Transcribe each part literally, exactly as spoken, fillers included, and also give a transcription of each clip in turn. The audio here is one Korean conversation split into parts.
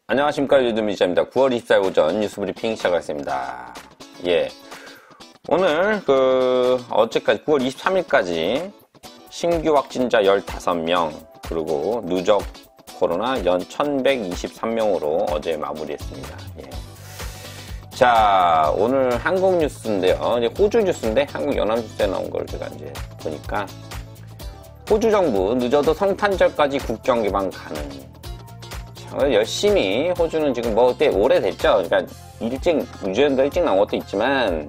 안녕하십니까, 유드미자입니다. 구월 이십사일 오전 뉴스 브리핑 시작하겠습니다. 예. 오늘, 그, 어제까지, 구월 이십삼일까지 신규 확진자 열다섯 명, 그리고 누적 코로나 연 천백이십삼 명으로 어제 마무리했습니다. 예. 자, 오늘 한국 뉴스인데요. 이제 호주 뉴스인데, 한국 연합뉴스에 나온 걸 제가 이제 보니까, 호주 정부 늦어도 성탄절까지 국경 개방 가능. 열심히 호주는 지금 뭐 그때 오래됐죠. 그러니까 일찍 유전도 일찍 나온 것도 있지만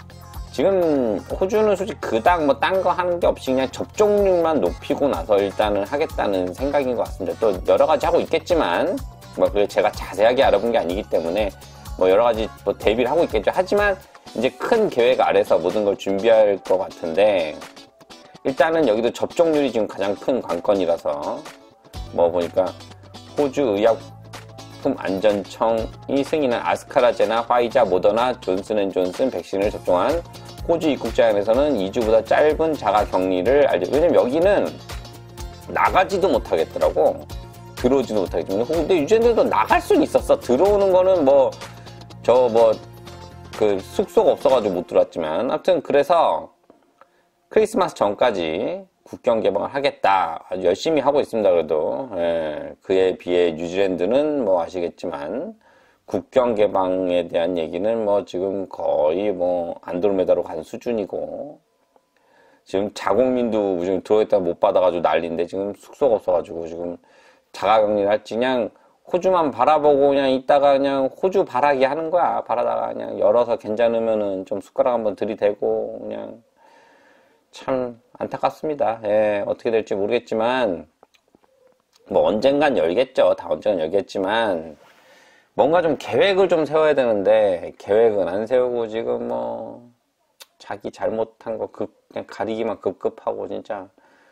지금 호주는 솔직히 그닥 뭐 딴 거 하는 게 없이 그냥 접종률만 높이고 나서 일단은 하겠다는 생각인 것 같습니다. 또 여러 가지 하고 있겠지만 뭐 그게 제가 자세하게 알아본 게 아니기 때문에 뭐 여러 가지 뭐 대비를 하고 있겠죠. 하지만 이제 큰 계획 아래서 모든 걸 준비할 것 같은데 일단은 여기도 접종률이 지금 가장 큰 관건이라서 뭐 보니까 호주 의약품 안전청이 승인한 아스카라제나, 화이자, 모더나, 존슨앤존슨 백신을 접종한 호주 입국자에서는 이 주보다 짧은 자가 격리를 알려. 왜냐면 여기는 나가지도 못하겠더라고. 들어오지도 못하겠지. 근데 유전들도 나갈 수는 있었어. 들어오는 거는 뭐 저 뭐 그 숙소가 없어가지고 못 들어왔지만 아무튼 그래서 크리스마스 전까지 국경 개방을 하겠다. 아주 열심히 하고 있습니다. 그래도 예, 그에 비해 뉴질랜드는 뭐 아시겠지만 국경 개방에 대한 얘기는 뭐 지금 거의 뭐 안드로메다로 간 수준이고 지금 자국민도 지금 들어있다 못 받아가지고 난리인데 지금 숙소가 없어가지고 지금 자가격리를 할지 그냥 호주만 바라보고 그냥 있다가 그냥 호주 바라기 하는 거야. 바라다가 그냥 열어서 괜찮으면은 좀 숟가락 한번 들이대고 그냥 참 안타깝습니다. 예, 어떻게 될지 모르겠지만 뭐 언젠간 열겠죠. 다 언젠간 열겠지만 뭔가 좀 계획을 좀 세워야 되는데 계획은 안 세우고 지금 뭐 자기 잘못한 거 급, 그냥 가리기만 급급하고 진짜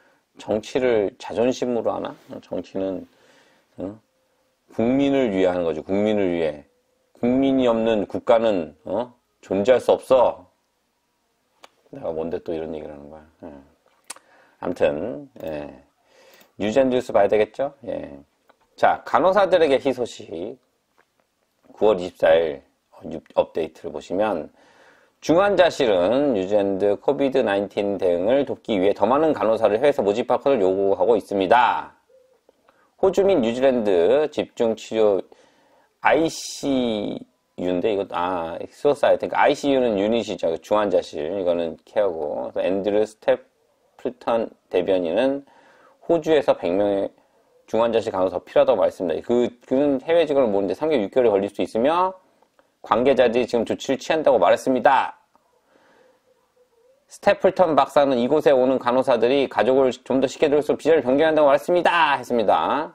정치를 자존심으로 하나? 정치는 어? 국민을 위해 하는 거죠. 국민을 위해. 국민이 없는 국가는 어? 존재할 수 없어. 내가 뭔데 또 이런 얘기를 하는 거야. 예. 아무튼 예. 뉴젠 뉴스 봐야 되겠죠? 예. 자, 간호사들에게 희소식 구월 이십사일 업데이트를 보시면 중환자실은 뉴질랜드 코비드 나인틴 대응을 돕기 위해 더 많은 간호사를 해외에서 모집할 것을 요구하고 있습니다. 호주 및 뉴질랜드 집중치료 아이씨유인데 이거 아 소사이티 그러니까 아이씨유는 유닛이죠. 중환자실 이거는 케어고 앤드류 스태플턴 대변인은 호주에서 백 명의 중환자실 간호사 필요하다고 말했습니다. 그 그는 해외 직원을 모으는데 삼 개월 육 개월이 걸릴 수 있으며 관계자들이 지금 조치를 취한다고 말했습니다. 스태플턴 박사는 이곳에 오는 간호사들이 가족을 좀 더 쉽게 들을수록 비자를 변경한다고 말했습니다. 했습니다.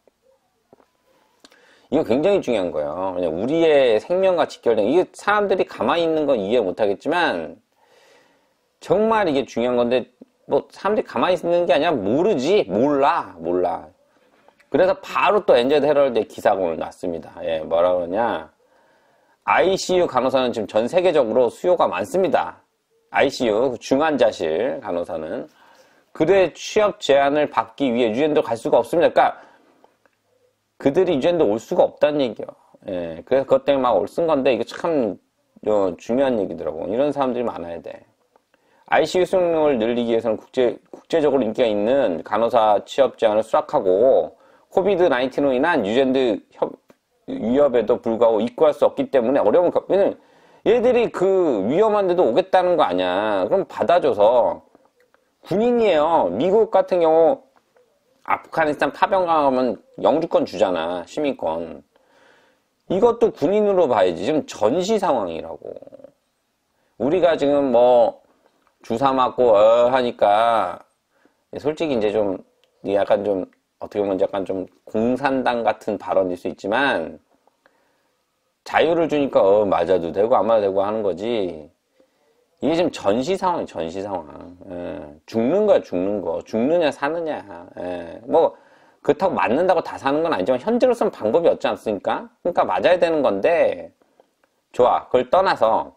이거 굉장히 중요한 거예요. 그냥 우리의 생명과 직결된, 이게 사람들이 가만히 있는 건 이해 못 하겠지만, 정말 이게 중요한 건데, 뭐, 사람들이 가만히 있는 게 아니라 모르지, 몰라, 몰라. 그래서 바로 또 엔젤 헤럴드의 기사가 오늘 났습니다. 예, 뭐라 그러냐. 아이씨유 간호사는 지금 전 세계적으로 수요가 많습니다. 아이씨유, 중환자실 간호사는. 그들의 취업 제한을 받기 위해 유엔도 갈 수가 없습니다. 그러니까, 그들이 유엔도 올 수가 없다는 얘기요. 예, 그래서 그것 때문에 막 올 쓴 건데, 이게 참, 어, 중요한 얘기더라고. 이런 사람들이 많아야 돼. 아이씨유 수용률을 늘리기 위해서는 국제, 국제적으로 인기가 있는 간호사 취업 제한을 수락하고, 코비드 나인틴으로 인한 유엔드 협, 위협에도 불구하고 입고할 수 없기 때문에 어려움을, 왜냐면 얘들이 그 위험한데도 오겠다는 거 아니야. 그럼 받아줘서 군인이에요. 미국 같은 경우 아프가니스탄 파병 가면 영주권 주잖아. 시민권. 이것도 군인으로 봐야지. 지금 전시 상황이라고. 우리가 지금 뭐 주사 맞고 어 하니까 솔직히 이제 좀 약간 좀 어떻게 보면 약간 좀 공산당 같은 발언일 수 있지만 자유를 주니까 어 맞아도 되고 안 맞아도 되고 하는 거지. 이게 지금 전시 상황이에요. 전시 상황. 예. 죽는 거야 죽는 거. 죽느냐 사느냐. 예. 뭐 그렇다고 맞는다고 다 사는 건 아니지만 현재로서는 방법이 없지 않습니까? 그러니까 맞아야 되는 건데 좋아. 그걸 떠나서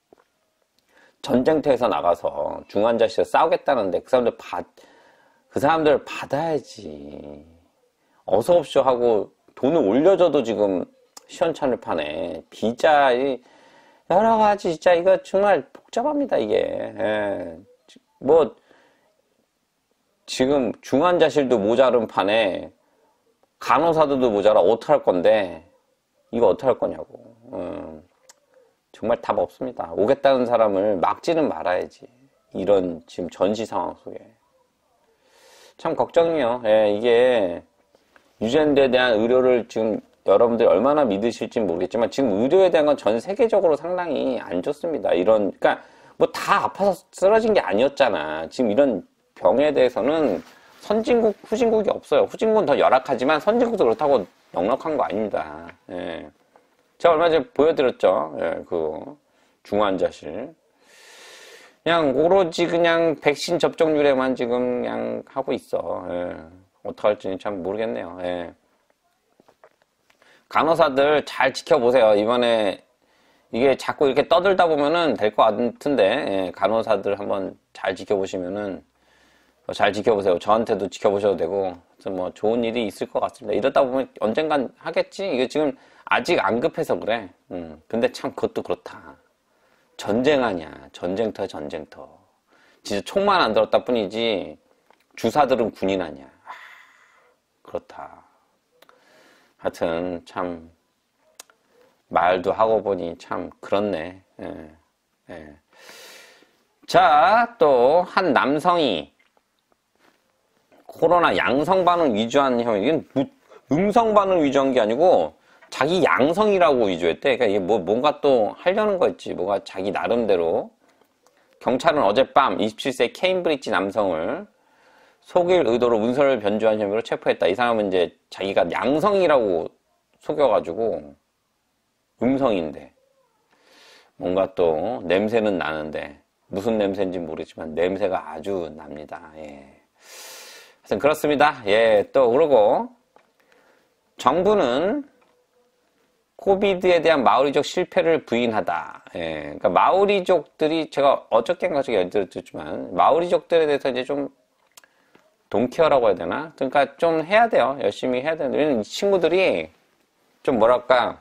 전쟁터에서 나가서 중환자실에서 싸우겠다는데 그 사람들 받 그 사람들 받아야지. 어서 옵쇼 하고 돈을 올려줘도 지금 시원찮을 판에 비자 여러 가지 진짜 이거 정말 복잡합니다 이게. 예. 뭐 지금 중환자실도 모자른 판에 간호사들도 모자라 어떡할 건데 이거 어떡할 거냐고. 음, 정말 답 없습니다. 오겠다는 사람을 막지는 말아야지. 이런 지금 전시 상황 속에 참 걱정이요. 예, 이게 유전자에 대한 의료를 지금 여러분들이 얼마나 믿으실지 모르겠지만 지금 의료에 대한 건 전 세계적으로 상당히 안 좋습니다. 이런 그러니까 뭐 다 아파서 쓰러진 게 아니었잖아. 지금 이런 병에 대해서는 선진국, 후진국이 없어요. 후진국은 더 열악하지만 선진국도 그렇다고 넉넉한 거 아닙니다. 예. 제가 얼마 전에 보여드렸죠. 예, 그 중환자실. 그냥 오로지 그냥 백신 접종률에만 지금 그냥 하고 있어. 예. 어떡할지 참 모르겠네요. 예. 간호사들 잘 지켜보세요. 이번에 이게 자꾸 이렇게 떠들다 보면은 될 것 같은데, 예. 간호사들 한번 잘 지켜보시면은 잘 지켜보세요. 저한테도 지켜보셔도 되고, 뭐 좋은 일이 있을 것 같습니다. 이러다 보면 언젠간 하겠지? 이게 지금 아직 안 급해서 그래. 음. 근데 참 그것도 그렇다. 전쟁 아니야. 전쟁터야, 전쟁터. 진짜 총만 안 들었다 뿐이지, 주사들은 군인 아니야. 아, 그렇다. 하여튼, 참, 말도 하고 보니 참 그렇네. 예, 예. 자, 또, 한 남성이 코로나 양성 반응 위조한 혐의, 이건 뭐 음성 반응 위조한 게 아니고, 자기 양성이라고 위조했대. 그러니까 이게 뭐, 뭔가 또 하려는 거 있지. 뭔가 자기 나름대로. 경찰은 어젯밤 이십칠 세 케임브리지 남성을 속일 의도로 문서를 변조한 혐의로 체포했다. 이 사람은 이제 자기가 양성이라고 속여가지고 음성인데 뭔가 또 냄새는 나는데 무슨 냄새인지 모르지만 냄새가 아주 납니다. 예. 하여튼 그렇습니다. 예, 또 그러고 정부는 코비드에 대한 마오리족 실패를 부인하다. 예, 그러니까 마오리족들이 제가 어저께인가 저기 얘기했지만 마오리족들에 대해서 이제 좀 동케어라고 해야 되나? 그러니까 좀 해야 돼요. 열심히 해야 되는데 왜냐면 이 친구들이 좀 뭐랄까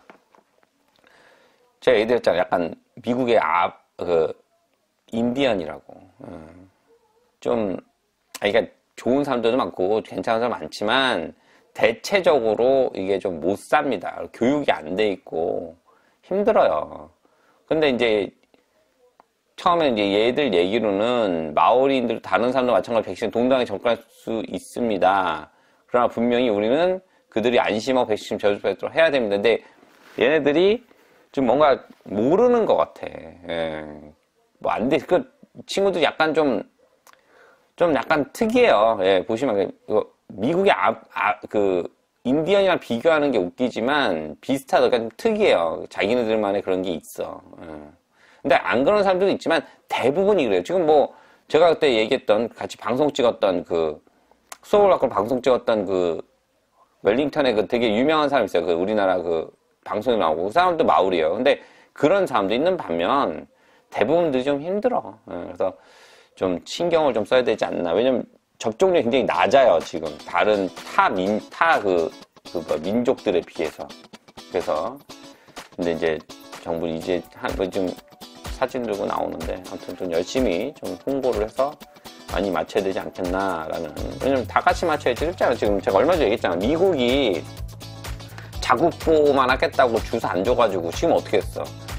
제가 얘기했잖아요. 약간 미국의 아, 그 인디언이라고. 음, 좀 그러니까 좋은 사람들도 많고 괜찮은 사람 많지만 대체적으로 이게 좀 못 삽니다. 교육이 안 돼 있고 힘들어요. 근데 이제 처음에 이제 얘들 얘기로는 마오리인들 다른 사람도 마찬가지로 백신 동등하게 접근할 수 있습니다. 그러나 분명히 우리는 그들이 안심하고 백신 접종을 해야 됩니다. 근데 얘네들이 좀 뭔가 모르는 것 같아. 예. 뭐 안 돼. 그 친구들 약간 좀 좀 약간 특이해요. 예, 보시면 이거 미국의 아, 아, 그 인디언이랑 비교하는 게 웃기지만 비슷하다. 그러니까 좀 특이해요. 자기네들만의 그런 게 있어. 예. 근데 안 그런 사람들도 있지만 대부분이 그래요. 지금 뭐 제가 그때 얘기했던 같이 방송 찍었던 그 수업을 갖고 방송 찍었던 그 웰링턴에 그 되게 유명한 사람 있어요. 그 우리나라 그 방송에 나오고 그 사람도 마오리예요. 근데 그런 사람도 있는 반면 대부분들이 좀 힘들어. 예. 그래서 좀 신경을 좀 써야 되지 않나. 왜냐면 접종률이 굉장히 낮아요, 지금. 다른 타 민, 타 그, 그, 뭐, 민족들에 비해서. 그래서. 근데 이제 정부는 이제 한, 뭐 좀 사진 들고 나오는데, 아무튼 좀 열심히 좀 홍보를 해서 많이 맞춰야 되지 않겠나라는. 왜냐면 다 같이 맞춰야지. 그렇잖아. 지금 제가 얼마 전에 얘기했잖아. 미국이 자국 보호만 하겠다고 주사 안 줘가지고 지금 어떻게 했어?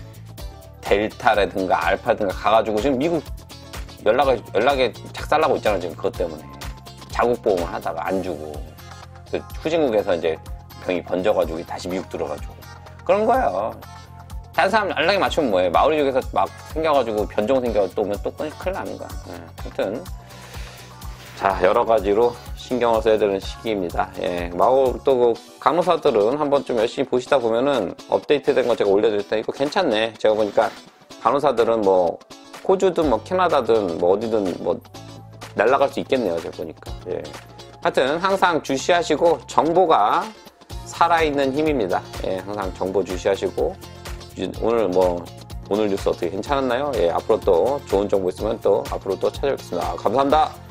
델타라든가 알파든가 가가지고 지금 미국 연락을, 연락에 작살나고 있잖아, 지금 그것 때문에. 자국 보험을 하다가 안 주고. 그 후진국에서 이제 병이 번져가지고 다시 미국 들어가지고. 그런 거예요. 다른 사람 연락에 맞추면 뭐해. 마오리족에서 막 생겨가지고 변종 생겨서 또 오면 또 큰일 나는 거야. 예. 하여튼. 자, 여러 가지로 신경을 써야 되는 시기입니다. 예. 마오, 또 그 간호사들은 한번 좀 열심히 보시다 보면은 업데이트 된 거 제가 올려드릴 테니까 이거 괜찮네. 제가 보니까 간호사들은 뭐 호주든 뭐 캐나다든 뭐 어디든 뭐 날아갈 수 있겠네요. 제가 보니까. 예. 하여튼 항상 주시하시고 정보가 살아있는 힘입니다. 예, 항상 정보 주시하시고 오늘 뭐 오늘 뉴스 어떻게 괜찮았나요? 예, 앞으로 또 좋은 정보 있으면 또 앞으로 또 찾아뵙겠습니다. 감사합니다.